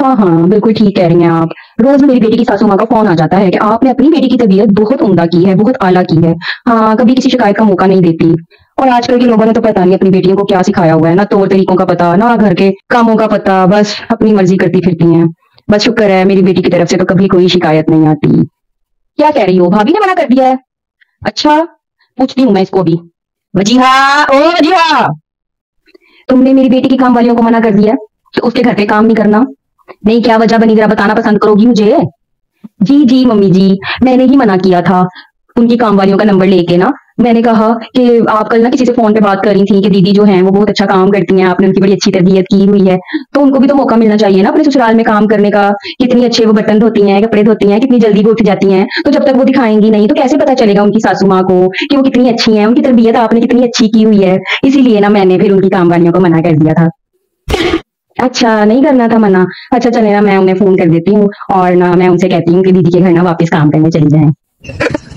हाँ हाँ, बिल्कुल ठीक कह रही हैं आप। रोज मेरी बेटी की सासू माँ का फोन आ जाता है कि आपने अपनी बेटी की तबीयत बहुत उम्दा की है, बहुत आला की है। हाँ, कभी किसी शिकायत का मौका नहीं देती। और आजकल के लोगों ने तो पता नहीं अपनी बेटियों को क्या सिखाया हुआ है, ना तौर तरीकों का पता, ना घर के कामों का पता, बस अपनी मर्जी करती फिरती हैं। बस शुक्र है मेरी बेटी की तरफ से तो कभी कोई शिकायत नहीं आती। क्या कह रही हो, भाभी ने मना कर दिया है? अच्छा, पूछती हूँ मैं इसको भी। वजीहा, ओ वजीहा, तुमने मेरी बेटी की काम वालियों को मना कर दिया कि उसके घर पे काम नहीं करना? नहीं, क्या वजह बनी, जरा बताना पसंद करोगी मुझे? जी जी मम्मी जी, मैंने ही मना किया था। उनकी काम वालियों का नंबर लेके ना, मैंने कहा कि आप कल ना किसी से फोन पे बात कर रही थी कि दीदी जो हैं वो बहुत अच्छा काम करती हैं, आपने उनकी बड़ी अच्छी तरबियत की हुई है। तो उनको भी तो मौका मिलना चाहिए ना अपने ससुराल में काम करने का। कितनी अच्छे वो बर्तन धोती हैं, कपड़े धोती हैं, कितनी जल्दी वो उठ जाती हैं। तो जब तक वो दिखाएंगी नहीं तो कैसे पता चलेगा उनकी सासू माँ को कि वो कितनी अच्छी हैं, उनकी तरबियत आपने कितनी अच्छी की हुई है। इसीलिए ना मैंने फिर उनकी काम वालियों को मना कर दिया था। अच्छा, नहीं करना था मना। अच्छा चले ना, मैं उन्हें फोन कर देती हूँ और ना मैं उनसे कहती हूँ कि दीदी के घर ना वापस काम करने चली जाएं।